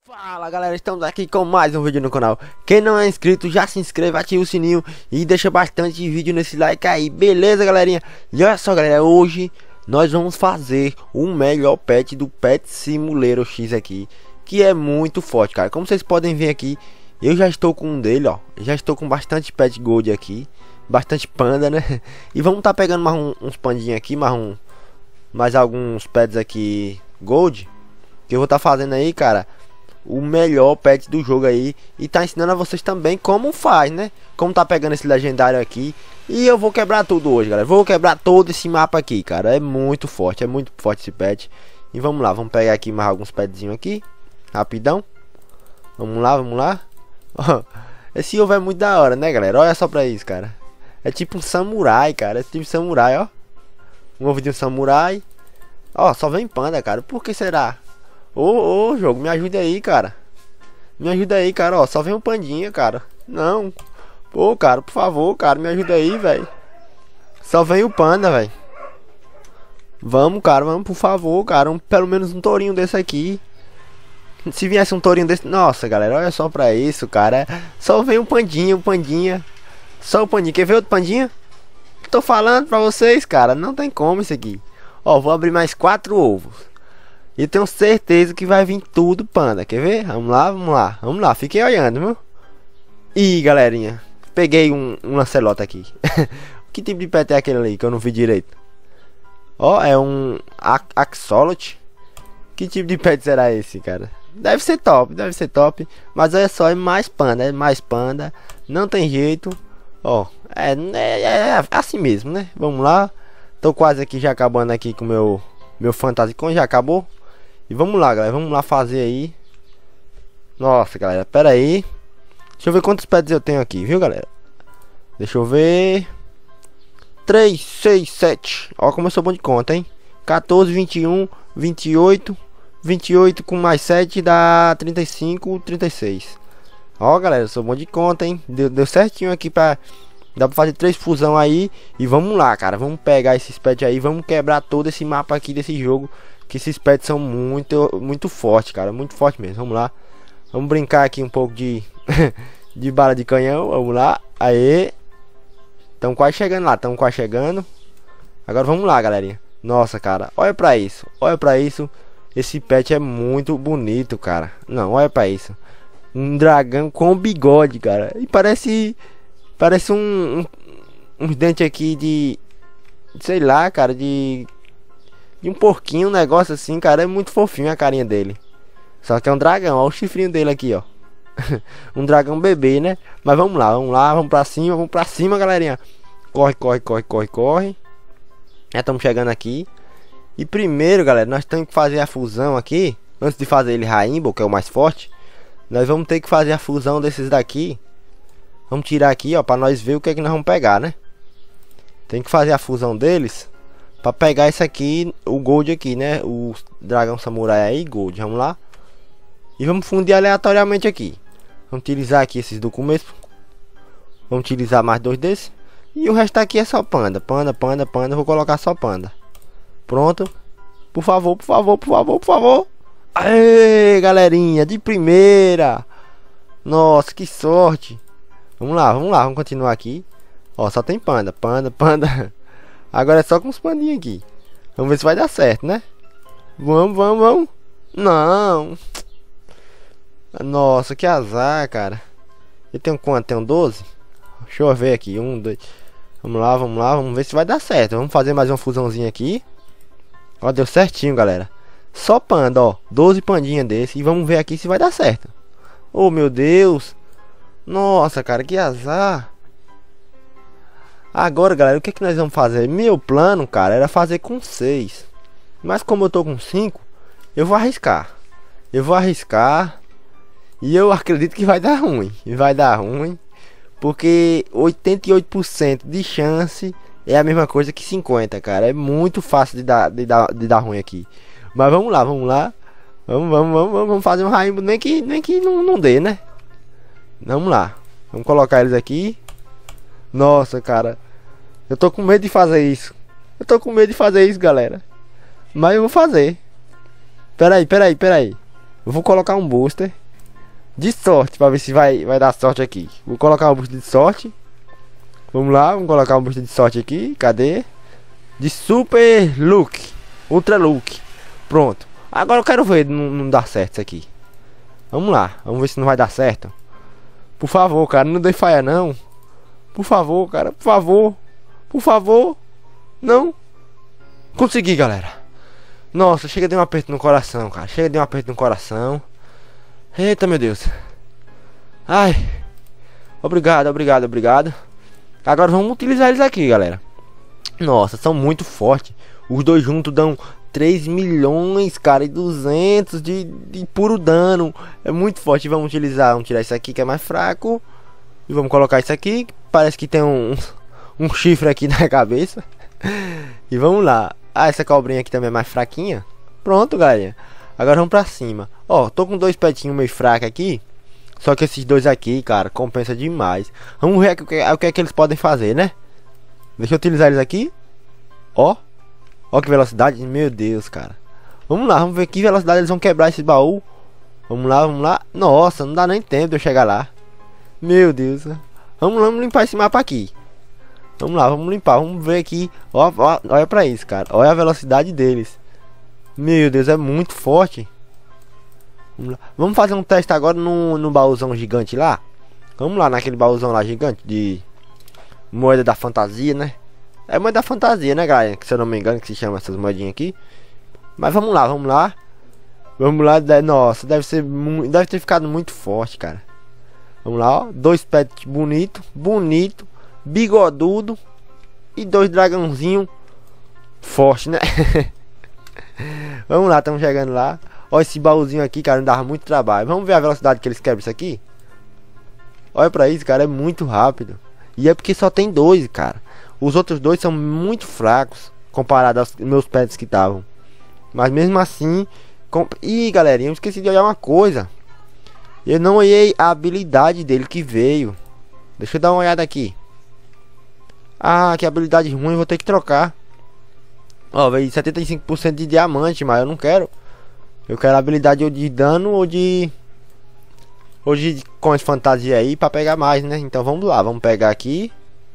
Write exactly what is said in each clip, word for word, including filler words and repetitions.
Fala galera, estamos aqui com mais um vídeo no canal. Quem não é inscrito já se inscreve, ativa o sininho e deixa bastante vídeo nesse like aí, beleza galerinha? E olha só galera, hoje nós vamos fazer o melhor pet do Pet Simulator X aqui, que é muito forte, cara. Como vocês podem ver aqui, eu já estou com um dele, ó. Já estou com bastante pet gold aqui, bastante panda, né? E vamos tá pegando mais um, uns pandinhos aqui, mais um, mais alguns pets aqui gold, que eu vou tá fazendo aí, cara, o melhor pet do jogo aí, e tá ensinando a vocês também como faz, né? Como tá pegando esse legendário aqui. E eu vou quebrar tudo hoje, galera. Vou quebrar todo esse mapa aqui, cara. É muito forte, é muito forte esse pet. E vamos lá, vamos pegar aqui mais alguns petzinhos aqui, rapidão. Vamos lá, vamos lá. Esse ovo é muito da hora, né, galera? Olha só pra isso, cara. É tipo um samurai, cara. É tipo um samurai, ó. Um ovo de um samurai. Ó, só vem panda, cara. Por que será? Ô, ô, jogo, me ajuda aí, cara. Me ajuda aí, cara, ó. Só vem um pandinha, cara. Não. Pô, cara, por favor, cara, me ajuda aí, velho. Só vem o panda, velho. Vamos, cara, vamos, por favor, cara. Um, pelo menos um tourinho desse aqui. Se viesse um tourinho desse... Nossa, galera, olha só pra isso, cara. Só vem um pandinha, um pandinha. Só o pandinha. Quer ver outro pandinha? Tô falando pra vocês, cara. Não tem como isso aqui. Ó, vou abrir mais quatro ovos. E tenho certeza que vai vir tudo panda. Quer ver? Vamos lá, vamos lá. Vamos lá, fiquem olhando, viu? Ih, galerinha, peguei um, um Lancelot aqui. Que tipo de pet é aquele ali que eu não vi direito? Ó, é um Axolot. Que tipo de pet será esse, cara? Deve ser top, deve ser top. Mas olha só, é mais panda, é mais panda. Não tem jeito. Ó, é, é, é assim mesmo, né? Vamos lá. Tô quase aqui já acabando aqui com o meu, meu Fantasicon. Já acabou. E vamos lá, galera, vamos lá fazer aí. Nossa, galera, pera aí. Deixa eu ver quantos pets eu tenho aqui, viu, galera? Deixa eu ver. Três, seis, sete. Ó como eu sou bom de conta, hein? quatorze, vinte e um, vinte e oito. vinte e oito com mais sete dá trinta e cinco, trinta e seis. Ó, galera, eu sou bom de conta, hein? Deu, deu certinho aqui pra... Dá pra fazer três fusão aí. E vamos lá, cara, vamos pegar esses pets aí. Vamos quebrar todo esse mapa aqui desse jogo, que esses pets são muito, muito fortes, cara. Muito forte mesmo. Vamos lá. Vamos brincar aqui um pouco de de bala de canhão. Vamos lá. Aê. Estão quase chegando lá. Estão quase chegando. Agora vamos lá, galerinha. Nossa, cara. Olha pra isso. Olha pra isso. Esse pet é muito bonito, cara. Não, olha pra isso. Um dragão com bigode, cara. E parece... Parece um... um uns dentes aqui de... Sei lá, cara. De... De um porquinho, um negócio assim, cara. É muito fofinho a carinha dele. Só que é um dragão, ó o chifrinho dele aqui, ó. Um dragão bebê, né? Mas vamos lá, vamos lá, vamos pra cima, vamos pra cima, galerinha. Corre, corre, corre, corre, corre. Já estamos chegando aqui. E primeiro, galera, nós temos que fazer a fusão aqui. Antes de fazer ele Rainbow, que é o mais forte, nós vamos ter que fazer a fusão desses daqui. Vamos tirar aqui, ó, pra nós ver o que é que nós vamos pegar, né? Tem que fazer a fusão deles pra pegar esse aqui, o Gold aqui, né? O dragão samurai aí, Gold. Vamos lá. E vamos fundir aleatoriamente aqui. Vamos utilizar aqui esses do começo. Vamos utilizar mais dois desses. E o resto aqui é só panda. Panda, panda, panda. Vou colocar só panda. Pronto. Por favor, por favor, por favor, por favor. Aê, galerinha. De primeira. Nossa, que sorte. Vamos lá, vamos lá. Vamos continuar aqui. Ó, só tem panda. Panda, panda. Agora é só com os pandinhos aqui. Vamos ver se vai dar certo, né? Vamos, vamos, vamos. Não. Nossa, que azar, cara. Eu tenho quanto? Tenho doze? Deixa eu ver aqui. Um, dois. Vamos lá, vamos lá. Vamos ver se vai dar certo. Vamos fazer mais uma fusãozinha aqui. Ó, deu certinho, galera. Só panda, ó. doze pandinhas desse. E vamos ver aqui se vai dar certo. Oh, meu Deus. Nossa, cara, que azar. Agora, galera, o que é que nós vamos fazer? Meu plano, cara, era fazer com seis. Mas como eu tô com cinco, eu vou arriscar. Eu vou arriscar. E eu acredito que vai dar ruim. Vai dar ruim. Porque oitenta e oito por cento de chance é a mesma coisa que cinquenta, cara. É muito fácil de dar, de dar, de dar ruim aqui. Mas vamos lá, vamos lá. Vamos, vamos, vamos, vamos fazer um rainbow. Nem que, nem que não, não dê, né? Vamos lá. Vamos colocar eles aqui. Nossa, cara. Eu tô com medo de fazer isso. Eu tô com medo de fazer isso, galera. Mas eu vou fazer. Peraí, peraí, peraí. Eu vou colocar um booster de sorte pra ver se vai, vai dar sorte aqui. Vou colocar um booster de sorte. Vamos lá, vamos colocar um booster de sorte aqui. Cadê? De super look, ultra look. Pronto. Agora eu quero ver não, não dar certo isso aqui. Vamos lá, vamos ver se não vai dar certo. Por favor, cara, não dê falha não. Por favor, cara, por favor. Por favor. Não. Consegui, galera. Nossa, chega de um aperto no coração, cara. Chega de um aperto no coração. Eita, meu Deus. Ai. Obrigado, obrigado, obrigado. Agora vamos utilizar eles aqui, galera. Nossa, são muito fortes. Os dois juntos dão três milhões, cara, e duzentos de, de puro dano. É muito forte. Vamos utilizar, vamos tirar isso aqui que é mais fraco. E vamos colocar isso aqui. Parece que tem um, um chifre aqui na cabeça. E vamos lá. Ah, essa cobrinha aqui também é mais fraquinha. Pronto, galera. Agora vamos pra cima. Ó, tô com dois petinhos meio fracos aqui. Só que esses dois aqui, cara, compensa demais. Vamos ver o que, o que é que eles podem fazer, né? Deixa eu utilizar eles aqui. Ó. Ó que velocidade. Meu Deus, cara. Vamos lá, vamos ver que velocidade eles vão quebrar esse baú. Vamos lá, vamos lá. Nossa, não dá nem tempo de eu chegar lá. Meu Deus. Vamos lá, vamos limpar esse mapa aqui. Vamos lá, vamos limpar. Vamos ver aqui. Ó, ó, olha pra isso, cara. Olha a velocidade deles. Meu Deus, é muito forte. Vamos lá. Vamos fazer um teste agora no, no baúzão gigante lá. Vamos lá naquele baúzão lá gigante de moeda da fantasia, né? É moeda da fantasia, né, galera? Que se eu não me engano que se chama essas moedinhas aqui. Mas vamos lá, vamos lá. Vamos lá, nossa, deve ser muito, deve ter ficado muito forte, cara. Vamos lá, ó, dois pets bonito, bonito, bigodudo e dois dragãozinho forte, né? Vamos lá, estamos chegando lá. Olha esse baúzinho aqui, cara, não dava muito trabalho. Vamos ver a velocidade que eles quebram isso aqui. Olha pra isso, cara, é muito rápido. E é porque só tem dois, cara. Os outros dois são muito fracos comparado aos meus pets que estavam. Mas mesmo assim... Com... Ih, galerinha, eu esqueci de olhar uma coisa. Eu não olhei a habilidade dele que veio. Deixa eu dar uma olhada aqui. Ah, que habilidade ruim, vou ter que trocar. Ó, veio setenta e cinco por cento de diamante, mas eu não quero. Eu quero a habilidade ou de dano ou de... Ou de coins fantasia aí pra pegar mais, né? Então vamos lá, vamos pegar aqui.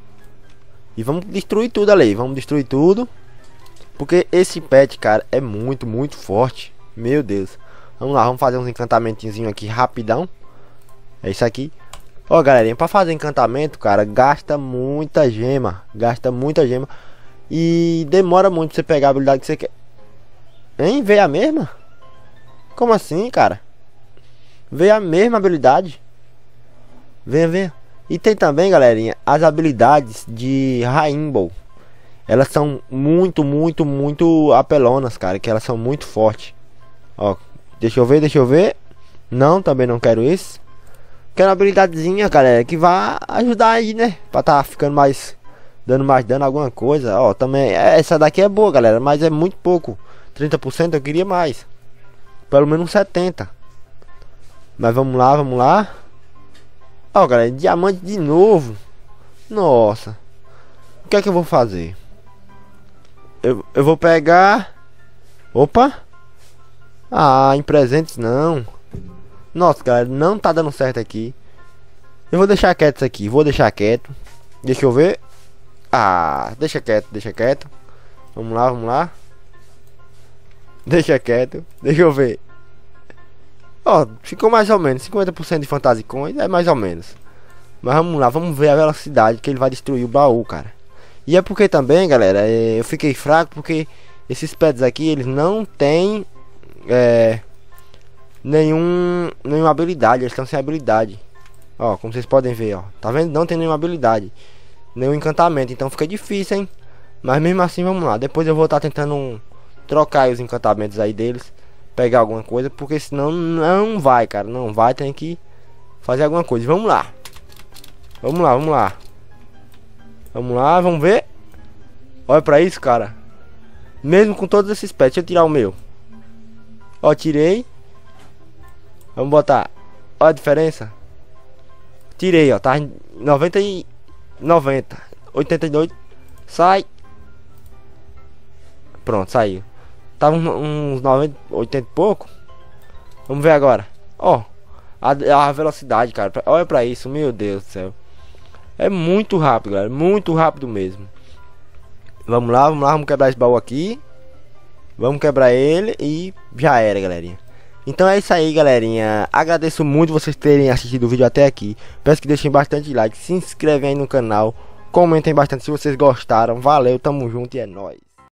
E vamos destruir tudo ali, vamos destruir tudo. Porque esse pet, cara, é muito, muito forte. Meu Deus. Vamos lá, vamos fazer uns encantamentozinhos aqui rapidão. É isso aqui. Ó, galerinha, pra fazer encantamento, cara, gasta muita gema. Gasta muita gema. E demora muito pra você pegar a habilidade que você quer. Hein? Veio a mesma? Como assim, cara? Veio a mesma habilidade. Venha, venha. E tem também, galerinha, as habilidades de Rainbow. Elas são muito, muito, muito apelonas, cara. Que elas são muito fortes. Ó, deixa eu ver, deixa eu ver. Não, também não quero isso. Quero uma habilidadezinha, galera, que vai ajudar aí, né? Pra tá ficando mais... Dando mais dano a alguma coisa. Ó, também... Essa daqui é boa, galera, mas é muito pouco. trinta por cento eu queria mais. Pelo menos setenta por cento. Mas vamos lá, vamos lá. Ó, galera, diamante de novo. Nossa. O que é que eu vou fazer? Eu, eu vou pegar... Opa. Ah, em presentes não. Nossa, galera, não tá dando certo aqui. Eu vou deixar quieto isso aqui. Vou deixar quieto. Deixa eu ver. Ah, deixa quieto, deixa quieto. Vamos lá, vamos lá. Deixa quieto. Deixa eu ver. Ó, ficou mais ou menos cinquenta por cento de Fantasy Coins, é mais ou menos. Mas vamos lá, vamos ver a velocidade que ele vai destruir o baú, cara. E é porque também, galera, é, eu fiquei fraco porque esses pets aqui, eles não tem é, nenhum, nenhuma habilidade, eles estão sem habilidade. Ó, como vocês podem ver, ó, tá vendo? Não tem nenhuma habilidade, nenhum encantamento, então fica difícil, hein? Mas mesmo assim, vamos lá, depois eu vou estar tá tentando um, trocar os encantamentos aí deles. Pegar alguma coisa, porque senão não vai, cara. Não vai, tem que fazer alguma coisa. Vamos lá. Vamos lá, vamos lá. Vamos lá, vamos ver. Olha pra isso, cara. Mesmo com todos esses pets. Deixa eu tirar o meu. Ó, tirei. Vamos botar. Olha a diferença. Tirei, ó. Tá em noventa e... noventa. oitenta e dois. Sai. Pronto, saiu. Tava uns noventa, oitenta e pouco. Vamos ver agora. Ó, a, a velocidade, cara. Olha pra isso, meu Deus do céu. É muito rápido, galera. Muito rápido mesmo. Vamos lá, vamos lá. Vamos quebrar esse baú aqui. Vamos quebrar ele e já era, galerinha. Então é isso aí, galerinha. Agradeço muito vocês terem assistido o vídeo até aqui. Peço que deixem bastante like. Se inscrevem aí no canal. Comentem bastante se vocês gostaram. Valeu, tamo junto e é nóis.